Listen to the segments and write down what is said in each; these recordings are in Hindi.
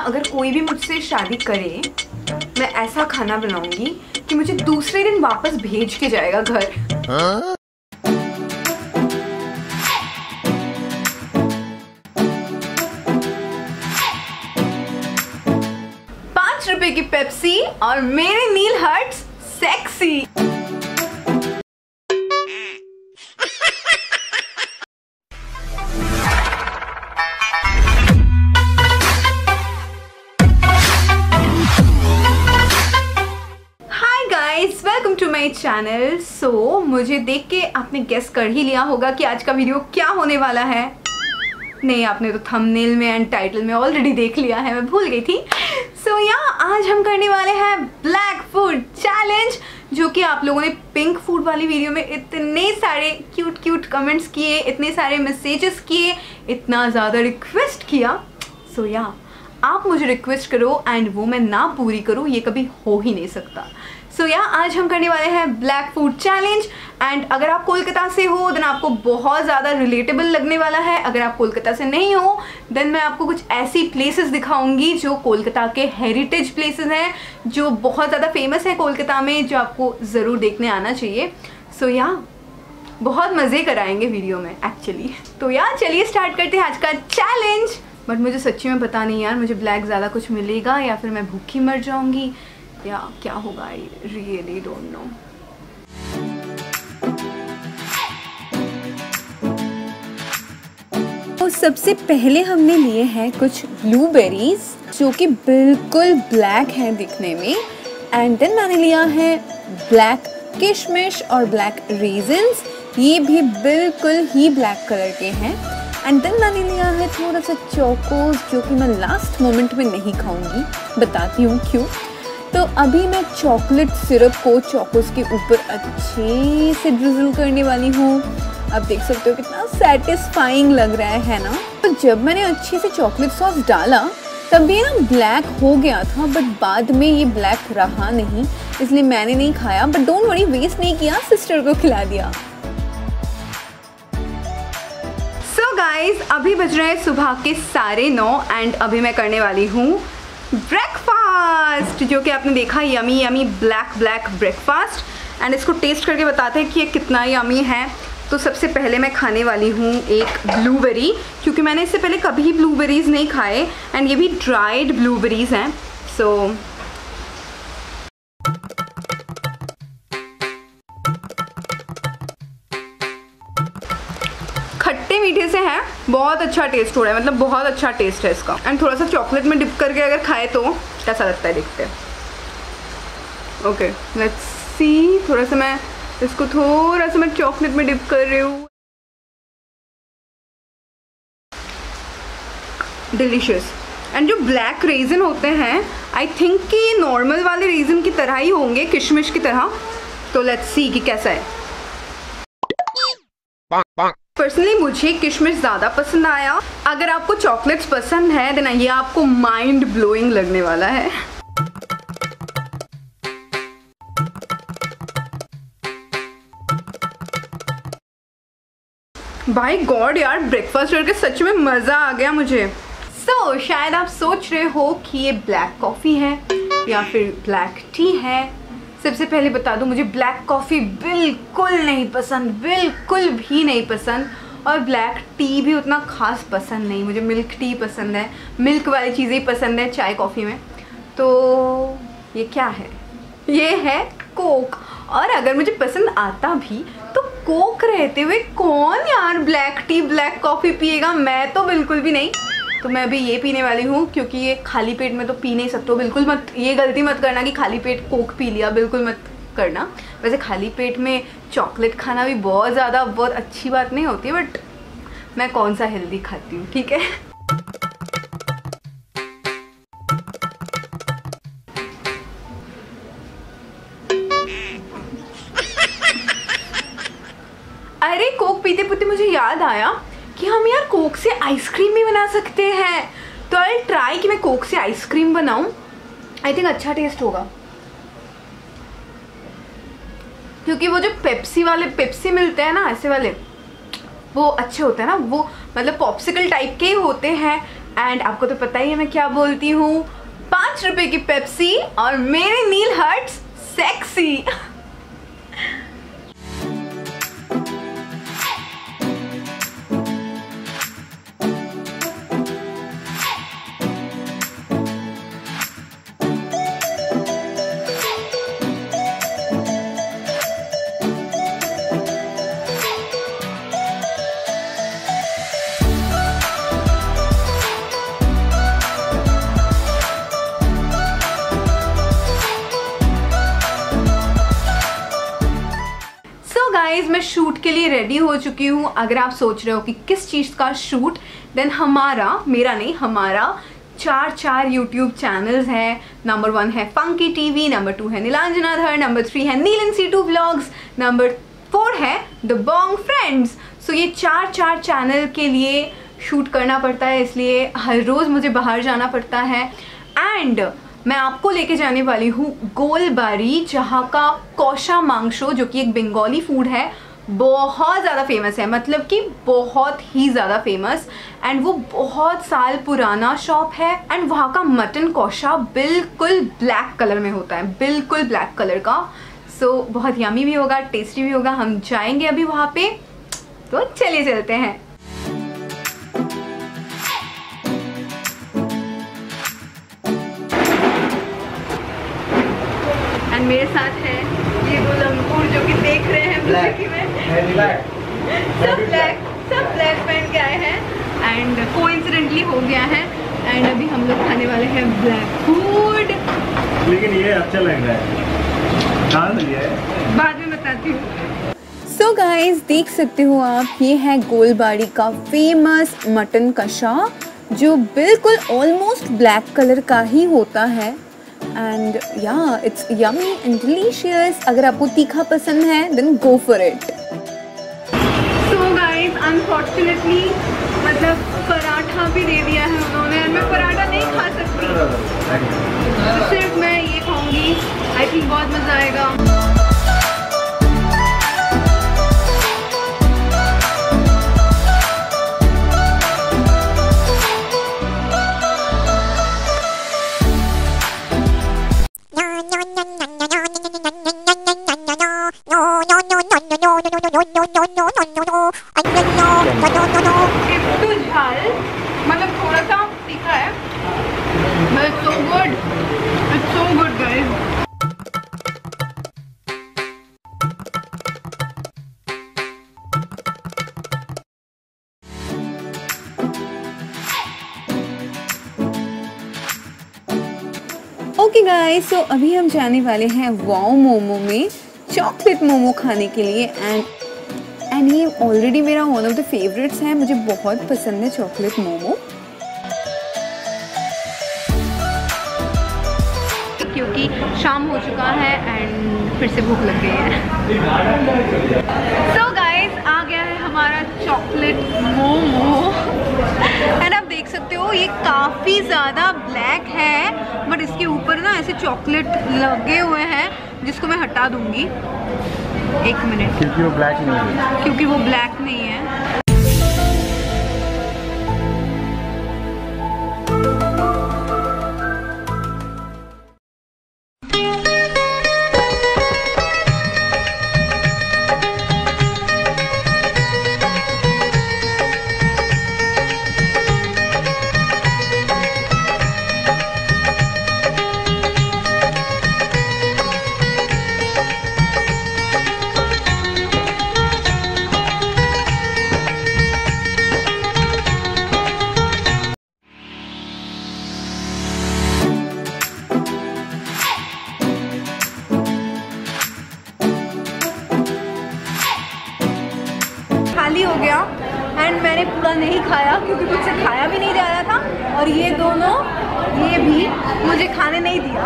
अगर कोई भी मुझसे शादी करे, मैं ऐसा खाना बनाऊंगी कि मुझे दूसरे दिन वापस भेज के जाएगा घर। हाँ? 5 रुपए की पेप्सी और मेरे नील हर्ट्स सेक्सी। Welcome to my channel. So मुझे देख के आपने गेस कर ही लिया होगा कि आज का वीडियो क्या होने वाला है। नहीं, आपने तो थंबनेल में एंड टाइटल में ऑलरेडी देख लिया है, मैं भूल गई थी। सो आज हम करने वाले हैं ब्लैक फूड चैलेंज, जो कि आप लोगों ने पिंक फूड वाली वीडियो में इतने सारे क्यूट कमेंट्स किए, इतने सारे मैसेजेस किए, इतना ज़्यादा रिक्वेस्ट किया। सो आप मुझे रिक्वेस्ट करो एंड वो मैं ना पूरी करूँ, ये कभी हो ही नहीं सकता। सो आज हम करने वाले हैं ब्लैक फूड चैलेंज। एंड अगर आप कोलकाता से हो देन आपको बहुत ज़्यादा रिलेटेबल लगने वाला है। अगर आप कोलकाता से नहीं हो देन मैं आपको कुछ ऐसी प्लेसेस दिखाऊंगी जो कोलकाता के हेरिटेज प्लेसेस हैं, जो बहुत ज़्यादा फेमस है कोलकाता में, जो आपको ज़रूर देखने आना चाहिए। सो बहुत मज़े कराएंगे वीडियो में एक्चुअली। तो चलिए स्टार्ट करते हैं आज का चैलेंज। बट मुझे सच्ची में पता नहीं यार, मुझे ब्लैक ज़्यादा कुछ मिलेगा या फिर मैं भूखी मर जाऊँगी या क्या होगा। I really don't know. तो सबसे पहले हमने लिए हैं कुछ ब्लूबेरीज जो कि बिल्कुल ब्लैक हैं दिखने में। एंड देन मैंने लिया है ब्लैक किशमिश और ब्लैक रेजिन्स, ये भी बिल्कुल ही ब्लैक कलर के हैं। एंड देन मैंने लिया है थोड़ा सा चोकोस, जो कि मैं लास्ट मोमेंट में नहीं खाऊंगी, बताती हूँ क्यों। तो अभी मैं चॉकलेट सिरप को चोकोस के ऊपर अच्छे से ड्रिजल करने वाली हूँ। आप देख सकते हो कितना सेटिस्फाइंग लग रहा है ना। तो जब मैंने अच्छे से चॉकलेट सॉस डाला तब ये ना ब्लैक हो गया था, बट बाद में ये ब्लैक रहा नहीं, इसलिए मैंने नहीं खाया। बट डोंट वरी, वेस्ट नहीं किया, सिस्टर को खिला दिया। सो गाइज, अभी बज रहे हैं सुबह के 9:30 एंड अभी मैं करने वाली हूँ ब्रेकफास्ट, जो कि आपने देखा yummy yummy black breakfast. And इसको टेस्ट करके बताते हैं कि ये कितना यमी है। तो सबसे पहले मैं खाने वाली हूँ एक ब्लूबेरी, क्योंकि मैंने इससे पहले कभी ब्लूबेरीज नहीं खाए एंड ये भी ड्राइड ब्लूबेरीज हैं। सो खट्टे मीठे से हैं, बहुत अच्छा टेस्ट हो रहा है, मतलब बहुत अच्छा टेस्ट है इसका। एंड थोड़ा सा चॉकलेट में डिप करके अगर खाए तो कैसा लगता है, देखते हैं। Okay let's see. थोड़ा सा मैं चॉकलेट में डिप कर रही हूँ। डिलीशियस। एंड जो ब्लैक रेजिन होते हैं आई थिंक कि ये नॉर्मल वाले रेजिन की तरह ही होंगे, किशमिश की तरह। तो लेट्स सी कि कैसा है। पर्सनली मुझे किशमिश ज़्यादा पसंद आया। अगर आपको चॉकलेट्स पसंद है देन ये आपको माइंड ब्लोइंग लगने वाला है। बाय गॉड यार, ब्रेकफास्ट करके सच में मज़ा आ गया मुझे। सो शायद आप सोच रहे हो कि ये ब्लैक कॉफ़ी है या फिर ब्लैक टी है। सबसे पहले बता दूं, मुझे ब्लैक कॉफ़ी बिल्कुल नहीं पसंद, बिल्कुल भी नहीं पसंद। और ब्लैक टी भी उतना ख़ास पसंद नहीं, मुझे मिल्क टी पसंद है, मिल्क वाली चीज़ें ही पसंद है चाय कॉफ़ी में। तो ये क्या है? ये है कोक। और अगर मुझे पसंद आता भी तो कोक रहते हुए कौन यार ब्लैक टी ब्लैक कॉफ़ी पिएगा? मैं तो बिल्कुल भी नहीं। तो मैं अभी ये पीने वाली हूँ, क्योंकि ये खाली पेट में तो पी नहीं सकते हो। बिल्कुल मत, ये गलती मत करना कि खाली पेट कोक पी लिया, बिल्कुल मत करना। वैसे खाली पेट में चॉकलेट खाना भी बहुत अच्छी बात नहीं होती है, बट मैं कौन सा हेल्दी खाती हूँ, ठीक है। अरे कोक पीते पीते मुझे याद आया कि हम यार कोक से आइसक्रीम भी बना सकते हैं। तो आई ट्राई कि मैं कोक से आइसक्रीम बनाऊं। आई थिंक अच्छा टेस्ट होगा, क्योंकि वो जो पेप्सी मिलते हैं ना ऐसे वाले, वो अच्छे होते हैं ना, वो मतलब पॉप्सिकल टाइप के ही होते हैं। एंड आपको तो पता ही है मैं क्या बोलती हूँ, 5 रुपए की पेप्सी और मेरे नील हर्ट्स सेक्सी। गाइज मैं शूट के लिए रेडी हो चुकी हूँ। अगर आप सोच रहे हो कि किस चीज़ का शूट, देन मेरा नहीं हमारा 4 यूट्यूब चैनल्स हैं। नंबर 1 है फंकी टीवी, नंबर 2 है नीलांजना धर, नंबर 3 है नीलन C2 व्लॉग्स, नंबर 4 है द बॉन्ग फ्रेंड्स। सो ये 4 चैनल के लिए शूट करना पड़ता है, इसलिए हर रोज़ मुझे बाहर जाना पड़ता है। एंड मैं आपको लेके जाने वाली हूँ गोलबारी, जहाँ का कौशा मांगशो, जो कि एक बंगाली फूड है, बहुत ज़्यादा फेमस है, मतलब कि बहुत ही ज़्यादा फेमस। एंड वो बहुत साल पुराना शॉप है। एंड वहाँ का मटन कौशा बिल्कुल ब्लैक कलर में होता है, बिल्कुल ब्लैक कलर का। सो बहुत यमी भी होगा, टेस्टी भी होगा। हम जाएंगे अभी वहाँ पे, तो चलिए चलते हैं। मेरे साथ है ये दो लंगूर जो कि देख रहे हैं सब ब्लैक पहन के आए हैं। एंड कोइंसिडेंटली हो गया है। एंड अभी हम लोग खाने वाले हैं ब्लैक फूड। लेकिन ये अच्छा लग रहा है, बाद में बताती हूँ। सो गाइस देख सकते हो आप, ये है गोलबारी का फेमस मटन कशा, जो बिल्कुल ऑलमोस्ट ब्लैक कलर का ही होता है। एंड या इट्स यमी एंड डिलीशियस। अगर आपको तीखा पसंद है then go for it. So guys unfortunately मतलब पराठा भी दे दिया है उन्होंने, मैं पराठा नहीं खा सकती, तो सिर्फ मैं ये खाऊंगी। आई थिंक बहुत मज़ा आएगा। मतलब थोड़ा सा तीखा है, but it's so good, it's so good guys। Okay guys, so अभी हम जाने वाले हैं वाओ मोमो में चॉकलेट मोमो खाने के लिए। एंड ये ऑलरेडी मेरा वन ऑफ द फेवरेट्स है, मुझे बहुत पसंद है चॉकलेट मोमो, क्योंकि शाम हो चुका है एंड फिर से भूख लग गई है। सो गाइस आ गया है हमारा चॉकलेट मोमो। एंड आप देख सकते हो ये काफ़ी ज़्यादा ब्लैक है, बट इसके ऊपर ना ऐसे चॉकलेट लगे हुए हैं, जिसको मैं हटा दूंगी। एक मिनट, क्योंकि वो ब्लैक नहीं है, क्योंकि वो ब्लैक नहीं है। खाली हो गया एंड मैंने पूरा नहीं खाया, क्योंकि मुझसे खाया भी नहीं जा रहा था, और ये दोनों ये भी मुझे खाने नहीं दिया।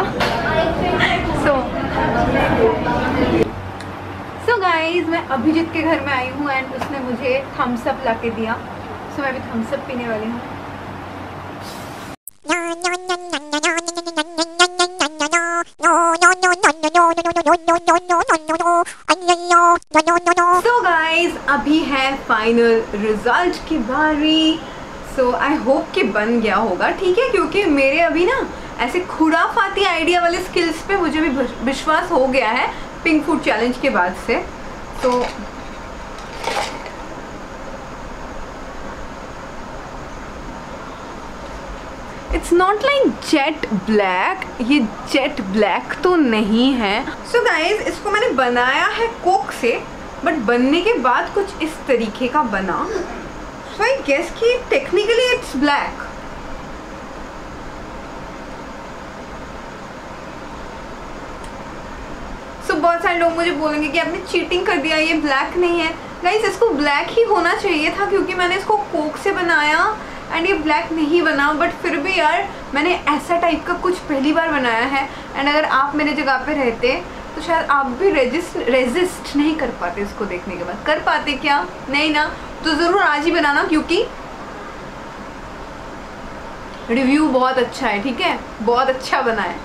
सो गाइज मैं अभिजीत के घर में आई हूँ एंड उसने मुझे थम्स अप ला के दिया। सो मैं अभी थम्स अप पीने वाली हूँ। सो गाइज अभी है फाइनल रिजल्ट की बारी। सो आई होप कि बन गया होगा, ठीक है, क्योंकि मेरे अभी ना ऐसे खुराफाती आइडिया वाले स्किल्स पे मुझे भी विश्वास हो गया है पिंक फूड चैलेंज के बाद से। तो it's not like jet black, ये जेट ब्लैक तो नहीं है। सो गाइज, इसको मैंने बनाया है कोक से, बट बनने के बाद कुछ इस तरीके का बना। सो आई गेस कि टेक्निकली इट्स ब्लैक। सो बहुत सारे लोग मुझे बोलेंगे कि आपने चीटिंग कर दिया, ये ब्लैक नहीं है। गाइज, इसको ब्लैक ही होना चाहिए था क्योंकि मैंने इसको कोक से बनाया एंड ये ब्लैक नहीं बना। बट फिर भी यार, मैंने ऐसा टाइप का कुछ पहली बार बनाया है एंड अगर आप मेरे जगह पे रहते तो शायद आप भी रेजिस्ट नहीं कर पाते इसको देखने के बाद। कर पाते क्या? नहीं ना। तो ज़रूर आज ही बनाना क्योंकि रिव्यू बहुत अच्छा है, ठीक है, बहुत अच्छा बना है।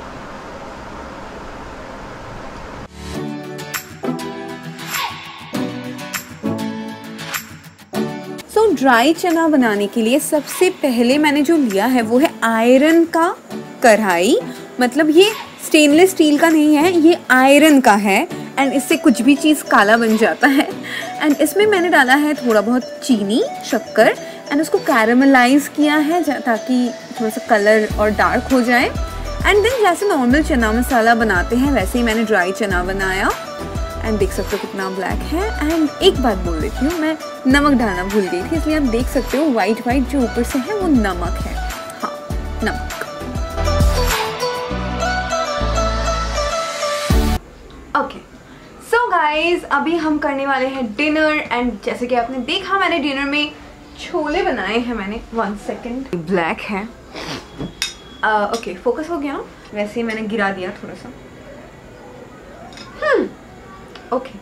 ड्राई चना बनाने के लिए सबसे पहले मैंने जो लिया है वो है आयरन का कढ़ाई। मतलब ये स्टेनलेस स्टील का नहीं है, ये आयरन का है एंड इससे कुछ भी चीज़ काला बन जाता है। एंड इसमें मैंने डाला है थोड़ा बहुत चीनी, शक्कर एंड उसको कैरामलाइज किया है ताकि थोड़ा सा कलर और डार्क हो जाए। एंड देन जैसे नॉर्मल चना मसाला बनाते हैं वैसे ही मैंने ड्राई चना बनाया एंड देख सकते हो कितना ब्लैक है। एंड एक बात बोल देती हूँ, मैं नमक डालना भूल गई थी, इसलिए आप देख सकते हो वाइट वाइट जो ऊपर से है वो नमक है। हाँ, नमक। ओके, सो गाइज, अभी हम करने वाले हैं डिनर। एंड जैसे कि आपने देखा मैंने डिनर में छोले बनाए हैं मैंने। 1 सेकेंड, ब्लैक है। ओके, फोकस हो गया। वैसे ही मैंने गिरा दिया थोड़ा सा। ओके,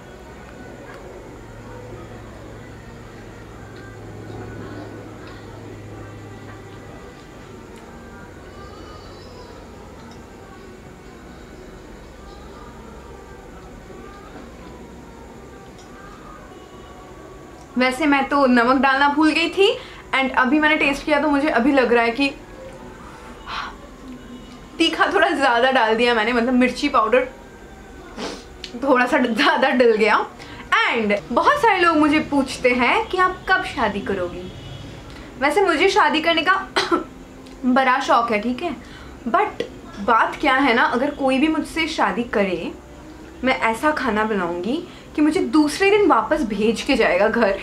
वैसे मैं तो नमक डालना भूल गई थी एंड अभी मैंने टेस्ट किया तो मुझे अभी लग रहा है कि तीखा थोड़ा ज़्यादा डाल दिया मैंने, मतलब मिर्ची पाउडर थोड़ा सा ज़्यादा डल गया। एंड बहुत सारे लोग मुझे पूछते हैं कि आप कब शादी करोगी। वैसे मुझे शादी करने का बड़ा शौक है, ठीक है, बट बात क्या है ना, अगर कोई भी मुझसे शादी करे मैं ऐसा खाना बनाऊंगी कि मुझे दूसरे दिन वापस भेज के जाएगा घर।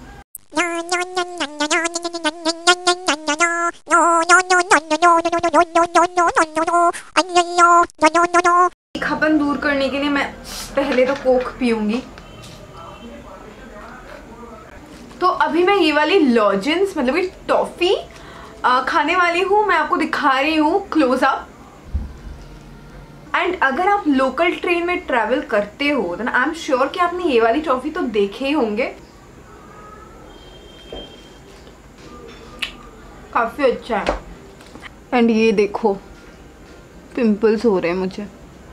तीखापन दूर करने के लिए मैं पहले तो कोक पीऊंगी। तो अभी मैं ये वाली लॉजेंस मतलब ये टॉफी खाने वाली हूँ। मैं आपको दिखा रही हूँ क्लोज अप। एंड अगर आप लोकल ट्रेन में ट्रैवल करते हो तो आई एम श्योर कि आपने ये वाली टॉफी तो देखे ही होंगे। काफी अच्छा है। एंड ये देखो पिंपल्स हो रहे हैं मुझे।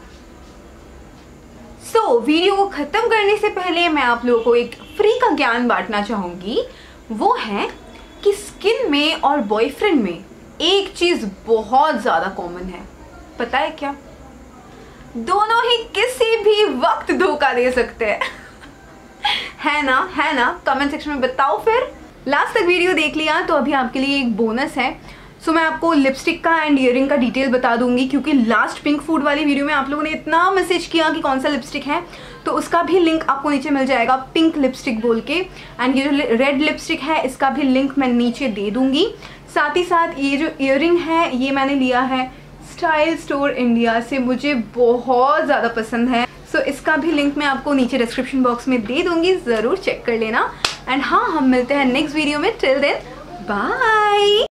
सो वीडियो को खत्म करने से पहले मैं आप लोगों को एक फ्री का ज्ञान बांटना चाहूंगी। वो है कि स्किन में और बॉयफ्रेंड में एक चीज बहुत ज्यादा कॉमन है। पता है क्या? दोनों ही किसी भी वक्त धोखा दे सकते हैं। है ना, है ना? कमेंट सेक्शन में बताओ। फिर लास्ट तक वीडियो देख लिया तो अभी आपके लिए एक बोनस है। सो मैं आपको लिपस्टिक का एंड ईयरिंग का डिटेल बता दूंगी क्योंकि लास्ट पिंक फूड वाली वीडियो में आप लोगों ने इतना मैसेज किया कि कौन सा लिपस्टिक है, तो उसका भी लिंक आपको नीचे मिल जाएगा, पिंक लिपस्टिक बोल के। एंड ये जो रेड लिपस्टिक है इसका भी लिंक मैं नीचे दे दूंगी। साथ ही साथ ये जो ईयरिंग है ये मैंने लिया है स्टाइल स्टोर इंडिया से, मुझे बहुत ज़्यादा पसंद है। सो इसका भी लिंक मैं आपको नीचे डिस्क्रिप्शन बॉक्स में दे दूंगी, ज़रूर चेक कर लेना। एंड हाँ, हम मिलते हैं नेक्स्ट वीडियो में। Till then bye.